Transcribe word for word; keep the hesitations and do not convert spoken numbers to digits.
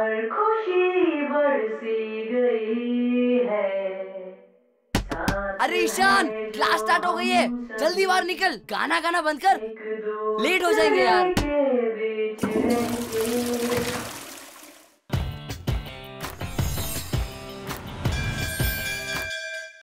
और खुशी बरसी गई है। अरे ईशान, क्लास स्टार्ट हो गई है, जल्दी बाहर निकल, गाना गाना बंद कर, लेट हो जाएंगे यार। के बीच